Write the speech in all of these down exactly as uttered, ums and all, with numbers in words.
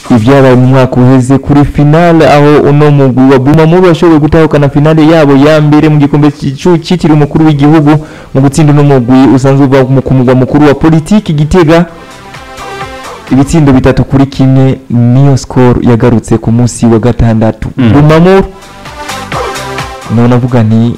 ibyabaye mu mwaka uheze kuri finale aho uno mugwi wa Bumamuru washoboye gutahukana finale yabo ya mbere mu gikombe cyitiriwe umukuru w'igihugu mu gutsinda uno mugwi usanzwe uva mu kumugwa mukuru wa politiki Gitega ibitsindo bitatu kuri kimwe niyo score yagarutse ku munsi wa gatandatu. mm. Bumamuru none avuga nti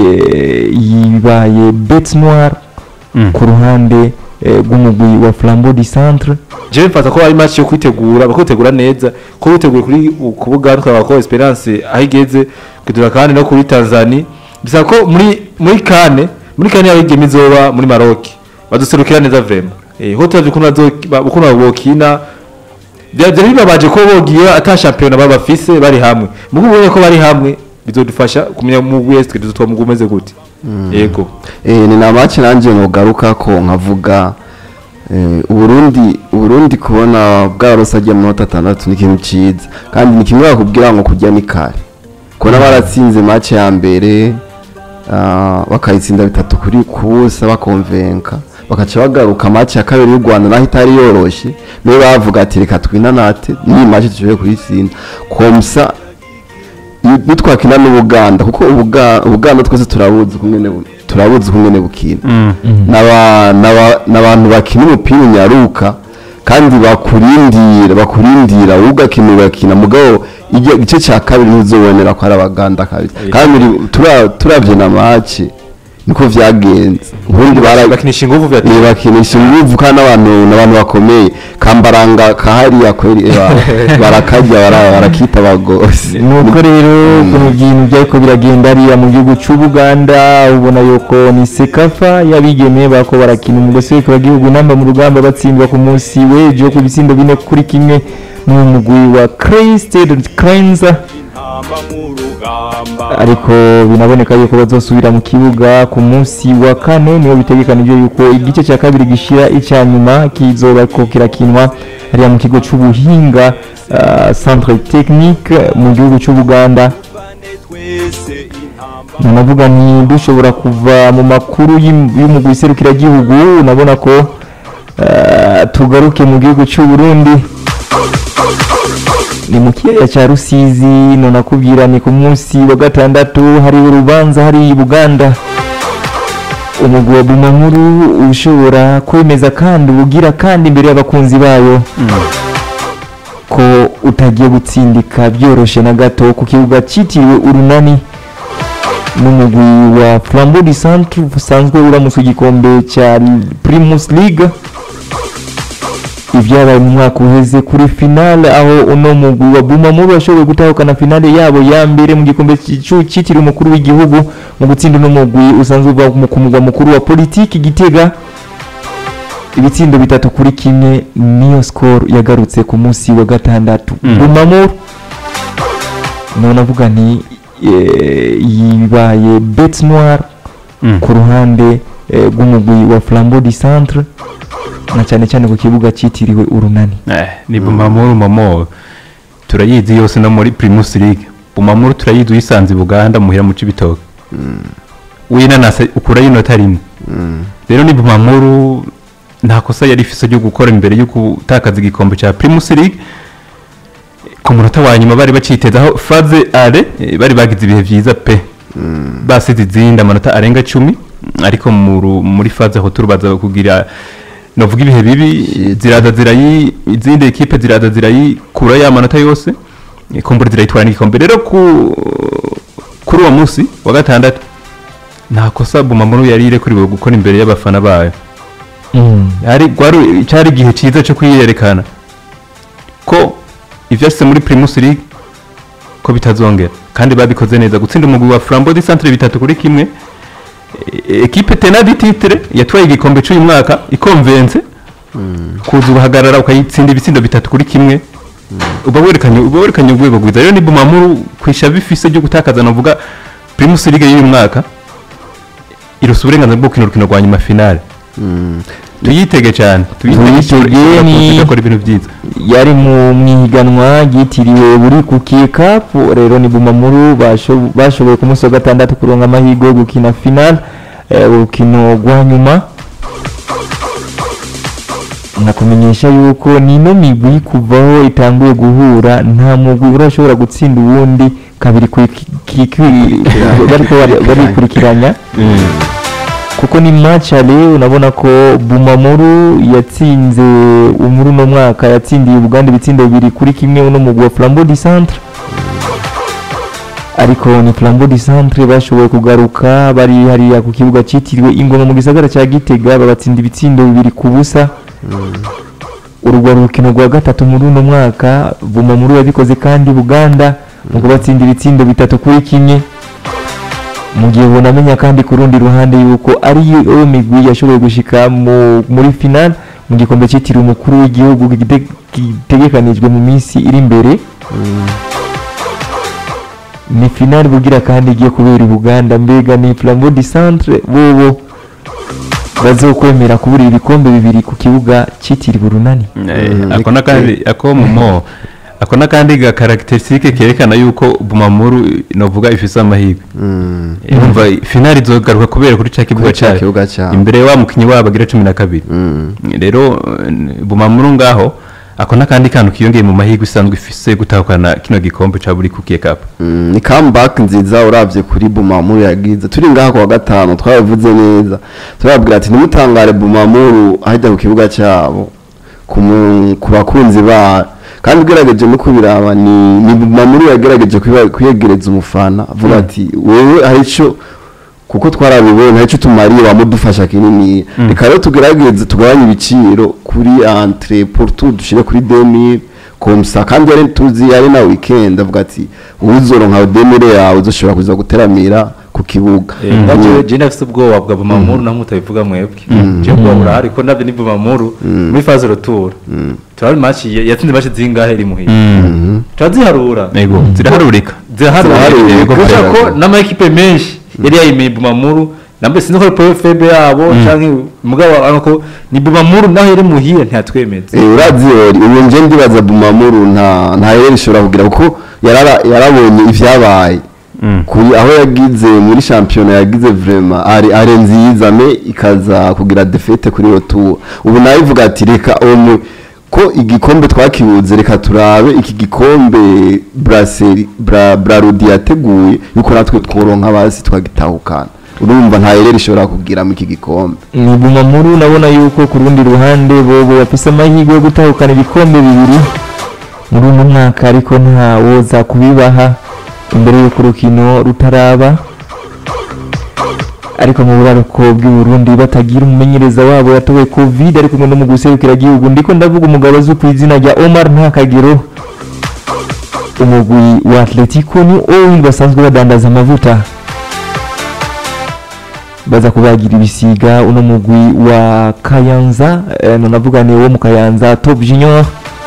yibaye bête noire mm. ku ruhande rw'umugwi wa Flambeau du Centre. Je mfata ko ari match yo kwitegura bakotegura neza ko biteguye kuri kubuga twaba ko Esperance ahigeze kudura kandi no kuri Tanzania bisa ko muri muri kane muri kane yabigeme izoba muri Maroc baduserukira neza vraiment eh hotel bikuna zo bukuna bokina byaje bibabaje ko bogiye ata champion baba fise bari hamwe mugubonye ko bari hamwe bizodufasha kumenya mu West tuzotwa mugumeze gute. Yego eh ni na match nanje ngogaruka ko nkavuga eh Uburundi Uburundi kubona bwarosa ajya mu atandatu ni kintu ciza kandi ni kimwe bakubwira ngo kujya ni kare kubona baratsinze match ya mbere ah bakayitsinda bitatu kuri kusa bakonvenka bakaca bagaruka match ya kabiri y'u Rwanda naho itari yoroshe niwe bavuga ati reka twinanate ni match tujoye kuyitsinda komsa bitwakina n'Ubuganda kuko Ubuganda twese turabuzi kumene turabuzi kumene bukina naba nabantu bakina umupira nyaruka kandi bakurindira bakurindira ugakinira bakina mugabo igice cya kabiri ntuzobonera ko ari Abaganda kabisa kandi turavye na match niko vyagenze ubundi barakinisha inguvu vya ni bakinisha inguvu kandi abantu n'abantu bakomeye Kambaranga kahari yakweri barakajya barakita bagose nuko rero ku bintu byako biragenda ari mu gihugu cy'Ubuganda ubona yuko ni Sekafa yabigemeye bako barakina umugose w'iko gihugu namba mu rugamba batsindwa ku munsi wejo ku bitsindo bine kuri kimwe n'umugwi wa Crested Cranes ariko binaboneka yuko bazosubira mu kibuga ku munsi wa kane niyo bitegekanije yuko igice cya kabiri gishira icya nyuma kizoba ko kirakinwa ari mu kigo cy'ubuhinga uh, Centre Technique mu gihugu cy'Ubuganda. Navuga ni dushobora kuva mu makuru y'umugwi serukira gihugu nabona ko uh, tugaruke mu gihugu cy'u Burundi ni mu kiyaya cya Rusizi none akubwira ni ku munsi wa gatandatu hari urubanza hari i Buganda umugwi wa Bumamuru ushobora kwemeza kandi ubugira kandi imbere y'abakunzi bayo mm. ko utagiye gutsindika byoroshe na gato ku kibuga cyitiriwe Urunani n'umugwi wa Flambeau du Centre usanzwe uramutse igikombe cya Primus League ibyabaye mu mwaka uheze kuri finale aho uno mugwi wa Bumamuru washoboye gutahukana finale yabo ya mbere mu gikombe cyitiriwe umukuru w'igihugu mu gutsinda uno mugwi usanzwe uva mu kumugwa mukuru wa politiki Gitega ibitsindo bitatu kuri kimwe niyo score yagarutse ku munsi wa gatandatu. mm. Bumamuru none avuga nti yibaye bête noire mm. ku ruhande rw'umugwi wa Flambeau du Centre na cyane cyane ku kibuga cyitiriwe Urunani. eh ni Bumamuru mamo turayizi yose no muri Primus League Bumamuru turayizi uyisanze Buganda muhira mu Cibitoke mm. wina nase ukura y'inota rimwe mm. rero ni Bumamuru nta kosa yari ifise ryo gukora imbere yo gutakaza igikombe cya Primus League ku munota wa nyuma bari bacitezaho faze ale bari bagize ibihe vyiza pe mm. basize izinda amanota arenga cumi ariko muri faze aho turubaza kugira novuga ibihe bibi ziraza zirayi izindi equipe ziraza zirayi kura ya manota yose ikombora zirayitwara n'igikombe rero ku kuri uwo munsi wa gatandatu nta kosa Bumamuru yari ire kuri gukora imbere y'abafana bayo mm. ari gwari cyari gihe ciza cyo kwiyerekana ko ivyase muri Primus League ko bitazongera kandi babikoze neza gutsinda umugwi wa Flambeau du Centre bitatu kuri kimwe equipe tena di titre yatwaye igikombe cy'uyu mwaka ikonvenze mm. kuza ubahagarara ukayitsinda ibitsindo bitatu kuri kimwe mm. uba werekanye uba werekanye urwego rwiza rero ni Bumamuru kwisha bifise byo gutakaza navuga Primus League y'uyu mwaka irusa uburenganzira bwo gukina urukino rwa nyuma finale mm. tuyitege cyane tuyitege ni gukora ibintu byiza yari mu mwiganwa gitiriwe buri ku Cup rero ni Bumamuru bashoboye ku munsi wa gatandatu kuronka amahirwe yo gukina finale urukino rwa nyuma nakumenyesha yuko ni ino migwi kuvaho itanguye guhura nta mugwi urashobora gutsinda uwundi kabiri bariko barikurikiranya kuko ni match ale unabona ko Bumamuru yatsinze umuru no mwaka yatsindiye Uganda ibitsindo bibiri kuri kimwe uno mugwi wa Flambeau du Centre ariko ni Flambeau du Centre bashoboye kugaruka bari hariya ku kibuga citiriwe Ingoma mu gisagara cya Gitega babatsinda ibitsindo bibiri ku busa urugwa rukino rwa gatatu muri uno mwaka Bumamuru yabikoze kandi Uganda mu kubatsinda ibitsindo bitatu kuri kimwe mu gihe bonamenya kandi ku rundi ruhande yuko ari yo migwi yashoboye gushika muri final mu gikombe citiriwe umukuru w'igihugu gitegekanijwe mu minsi iri imbere ni final bugira kandi igiye kubera Uganda mbega ni Flambeau du Centre bobo bazokwemera kubura ibikombe bibiri ku kibuga citiriwe Urunani akona kandi akomo akona kandi ga characteristique kerekana yuko Bumamuru novuga ifise amahirwe umva final izogaruka kubera kuri ca kibuga cyayo imbere wa mukinyi wabo agira cumi na kabiri rero Bumamuru ngaho akona kandi kantu kiyongeye mu mahirwe isanzwe ifise gutahukana kino gikombe ca buri kukiye cup ni comeback nziza uravye kuri Bumamuru yagize turi ngaha kwa gatano twavuze neza turabwira ati nimutangare Bumamuru hajya ku kibuga cyabo ku bakunzi ba kandi ugerageje no kubiraba ni ni Bumamuru yagerageje kuyegereza umufana avuga ati wewe harico kuko twarabibona harico tumariye bamudufasha kinini reka rero tugerageze tugabanye ibiciro kuri entre pour tout dushire kuri deux mille comme ça kandi ari tuzi yari na weekend avuga ati uzoro nka deux mille yawe uzoshobora kuza guteramira ku kibuga ndaje je nafise ubwoba bwa Bumamuru namwe utabivuga mwebwe je ubwoba burahari ko navyo ni Bumamuru muri phase retour turari match yatsinze match zingahe iri muhiye turaziharura yego ziraharurika ziraharurika ko nama equipe menshi yari yayimeye Bumamuru nambe sinzi ko pro febe yabo canke mugabo anko ni Bumamuru naho yari muhiye ntatwemeze eh urazi ubu nje ndibaza Bumamuru nta nta yari shobora kugira kuko yarara yarabonye ivyabaye kuri aho yagize muri championnat yagize vraiment ari ari nziza me ikaza kugira defete kuri retour ubu nayivuga ati reka omu ko igikombe twakibuze reka turabe iki gikombe Brasserie bra Brarudi yateguye yuko natwe tworonka basi twagitahukana urumva nta yere rishobora kugira mu iki gikombe ni Bumamuru nabona yuko ku rundi ruhande bobo bafise amahirwe yo gutahukana ibikombe bibiri muri uno mwaka ariko nta woza kubibaha imbere y'uko urukino rutaraba ariko mu buraruko bw'u Burundi batagira umumenyereza wabo yatowe covid ariko ngo no mu guserukira gihugu ndiko ndavuga umugabo zo kwizina rya Omar Ntakagero umugwi wa Atletico ni oil basanzwe badandaza amavuta baza kubagira ibisiga uno mugwi wa Kayanza eh, no navuga ni wo mu Kayanza Top Junior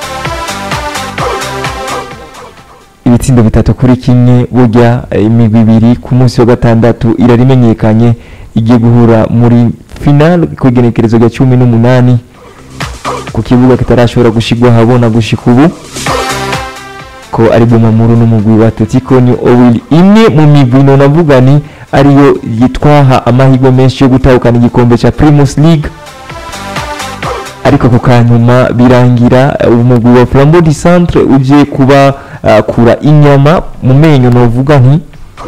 ibitsindo bitatu kuri kimwe burya imigwi ibiri ku munsi wa gatandatu irarimenyekanye igiye guhura muri final ku igenekerezo rya cumi n'umunani ku kibuga kitarashobora gushigwa habona gushika ubu ko ari Bumamuru n'umugwi wa Atletico ni Owil imwe mu migwi no navuga ni ariyo yitwaha amahirwe menshi yo gutahukana igikombe ca Primus League ariko ku kanyuma birangira umugwi wa Flambeau du Centre uje kuba uh, kura inyama mu menyo novuga nti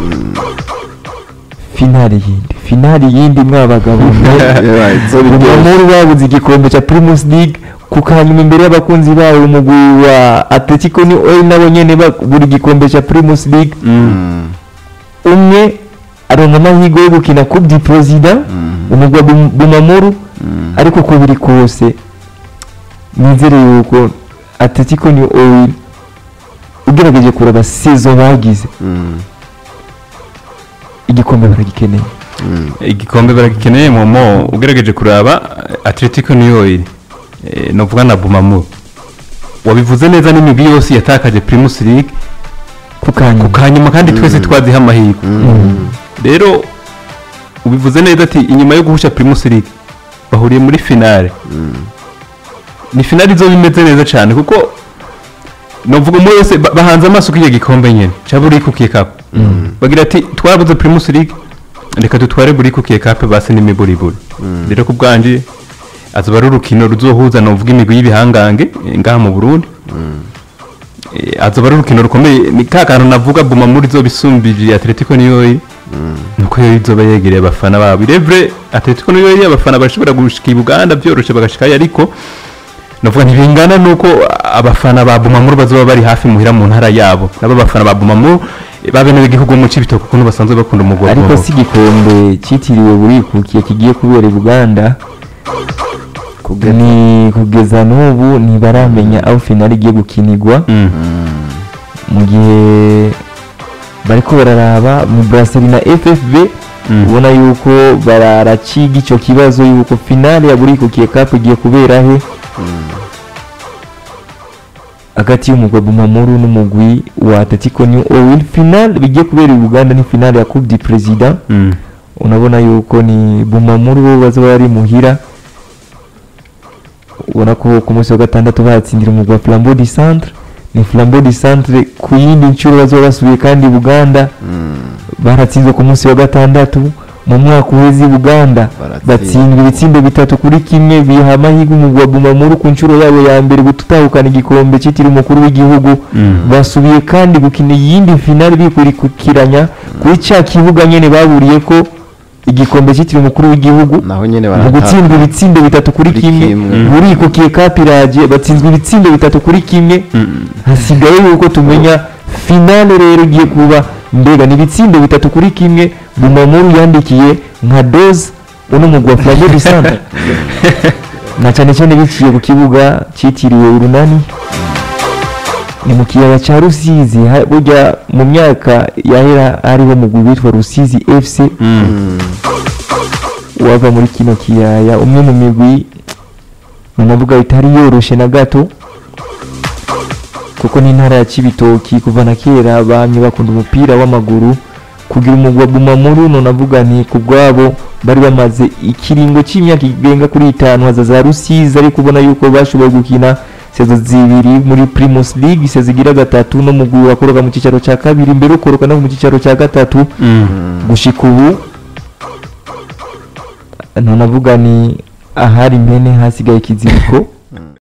finale yindi finale yindi mwabagabo Bumamuru babuze igikombe ca Primus League ku kanyuma imbere y'abakunzi bawo umugwi wa Atletico ni oil nabo nyene buri gikombe ca Primus League umwe aronka amahirwe yo gukina Coupe du President umugwi wa Bumamuru ariko ko biri kose nizere yuko Atletico ni oil ugerageje kuraba saison bagize igikombe baragikeneye igikombe baragikeneye momo ugerageje kuraba Atletico ni oil no vuga na Bumamuru wabivuze neza n'imigwi yose yatakaje Primus League kukanyuma kandi twese twaziha amahirwe rero ubivuze neza ati inyuma yo guhusha Primus League bahuriye muri finale ni finale zo bimeze neza cyane kuko novuga mo yose bahanze amaso k'iyo gikombe nyene cyaburi kukiye cup bagira ati twabuze Primus League reka dutware buri kukiye cup base n'imiburiburi rero ku bwanje azoba ari urukino ruzohuza novuga imigwi y'ibihangange eh, ngaha mu Burundi Eh, azoba ari urukino rukomeye ni ka kantu navuga Bumamuru izobisumbije Atletico niyo nuko yo izoba yegereye abafana babo irevre Atletico niyo yari abafana bashobora gushika i Buganda byoroshe bagashikayo ariko novuga ntibingana nuko abafana ba Bumamuru bazoba bari hafi muhira mu ntara yabo nabo abafana ba Bumamuru babene igihugu mu cibitoke kuko basanzwe bakunda umugwa ariko si igikombe cyitiriwe burikukiye kigiye kubera i Buganda ni kugeza n'ubu ntibaramenya aho finale igiye gukinirwa mu gihe bariko bararaba mu Brasserie na F F B ubona yuko bararaciga icyo kibazo yuko finale ya burikukiye cup igiye kubera he hagati y'umugwa Bumamuru n'umugwi wa Atletico New Oil. Finale bigiye kubera i Buganda ni finale ya Coupe du Président unabona yuko ni Bumamuru bo bazoba bari muhira ubona ko ku munsi wa gatandatu batsindira umugwi wa Flambeau du Centre ni Flambeau du Centre ku yindi nshuro bazoba basubiye kandi i Buganda baratsinzwe ku munsi wa gatandatu mu mwaka uheze i Buganda batsindwa ibitsindo bitatu kuri kimwe biha amahirwe umugwi wa Bumamuru ku nshuro yabo ya mbere gutahukana igikombe cyitiriwe umukuru w'igihugu basubiye kandi gukina iyindi finale bikurikiranya kuri cya kibuga nyene baburiye ko igikombe cyitiriwe umukuru w'igihugu naho nyene mu gutsindwa ibitsindo bitatu kuri kimwe burikukiye kapiraje batsinzwe ibitsindo bitatu kuri kimwe hasigaye yuko tumenya finale rero igiye kuba mbega ni ibitsindo bitatu kuri kimwe Bumamuru yandikiye nka doze uno mugwa Flambeau du Centre na cyane cyane biciye ku kibuga cyitiriwe Urunani ni mu kiyaya cya Rusizi burya mu myaka yahera hariho mugwi witwa Rusizi F C wava muri kino kiyaya umwe mu migwi navuga itari yoroshe na gato kuko ni intara ya Cibitoki kuva na kera bamye bakunda umupira w'amaguru kugira umugwa Bumamuru no navuga ni kubwabo bari bamaze ikiringo cy'imyaka igenga kuri itanu hazaza Rusizi ari kubona yuko bashoboye gukina sezo zibiri muri Primus League sezigira gatatu no mugwi wakoroka mu cicaro cya kabiri mbere ukoroka no mu cicaro cya gatatu gushika ubu no navuga ni ahari impene hasigaye ikiziriko